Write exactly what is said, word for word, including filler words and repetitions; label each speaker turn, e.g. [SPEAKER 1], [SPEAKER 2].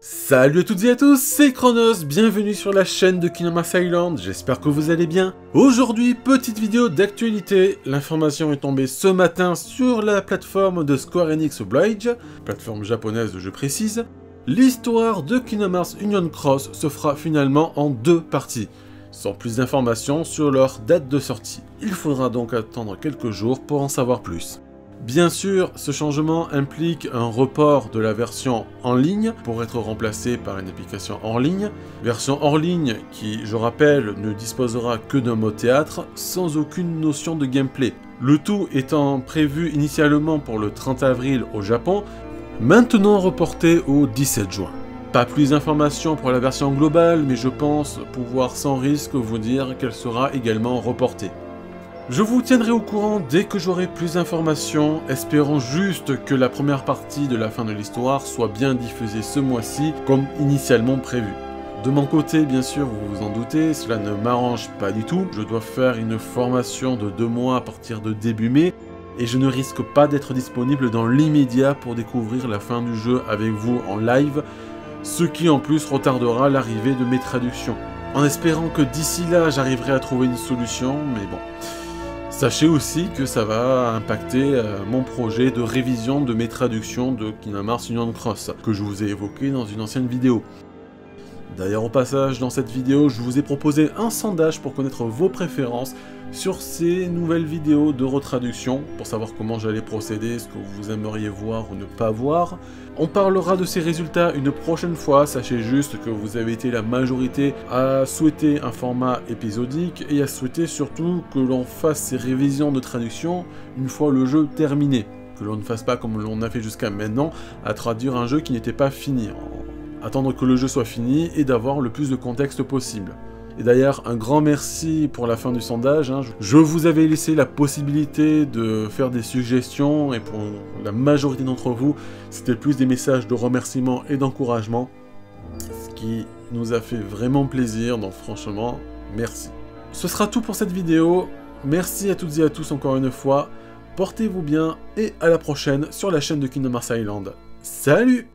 [SPEAKER 1] Salut à toutes et à tous, c'est Chronos, bienvenue sur la chaîne de Kingdom Hearts Island, j'espère que vous allez bien. Aujourd'hui, petite vidéo d'actualité, l'information est tombée ce matin sur la plateforme de Square Enix Oblige, plateforme japonaise je précise. L'histoire de Kingdom Hearts Union Cross se fera finalement en deux parties, sans plus d'informations sur leur date de sortie. Il faudra donc attendre quelques jours pour en savoir plus. Bien sûr, ce changement implique un report de la version en ligne pour être remplacé par une application hors ligne. Version hors ligne qui, je rappelle, ne disposera que d'un mode théâtre sans aucune notion de gameplay. Le tout étant prévu initialement pour le trente avril au Japon, maintenant reporté au dix-sept juin. Pas plus d'informations pour la version globale, mais je pense pouvoir sans risque vous dire qu'elle sera également reportée. Je vous tiendrai au courant dès que j'aurai plus d'informations, espérant juste que la première partie de la fin de l'histoire soit bien diffusée ce mois-ci, comme initialement prévu. De mon côté, bien sûr, vous vous en doutez, cela ne m'arrange pas du tout. Je dois faire une formation de deux mois à partir de début mai, et je ne risque pas d'être disponible dans l'immédiat pour découvrir la fin du jeu avec vous en live, ce qui en plus retardera l'arrivée de mes traductions. En espérant que d'ici là, j'arriverai à trouver une solution, mais bon... Sachez aussi que ça va impacter euh, mon projet de révision de mes traductions de Kingdom Hearts Union Cross, que je vous ai évoqué dans une ancienne vidéo. D'ailleurs, au passage, dans cette vidéo, je vous ai proposé un sondage pour connaître vos préférences sur ces nouvelles vidéos de retraduction, pour savoir comment j'allais procéder, ce que vous aimeriez voir ou ne pas voir. On parlera de ces résultats une prochaine fois, sachez juste que vous avez été la majorité à souhaiter un format épisodique et à souhaiter surtout que l'on fasse ces révisions de traduction une fois le jeu terminé. Que l'on ne fasse pas comme l'on a fait jusqu'à maintenant, à traduire un jeu qui n'était pas fini. Attendre que le jeu soit fini et d'avoir le plus de contexte possible. Et d'ailleurs, un grand merci pour la fin du sondage. Hein. Je vous avais laissé la possibilité de faire des suggestions, et pour la majorité d'entre vous, c'était plus des messages de remerciement et d'encouragement, ce qui nous a fait vraiment plaisir, donc franchement, merci. Ce sera tout pour cette vidéo. Merci à toutes et à tous encore une fois. Portez-vous bien, et à la prochaine sur la chaîne de Kingdom Hearts Island. Salut!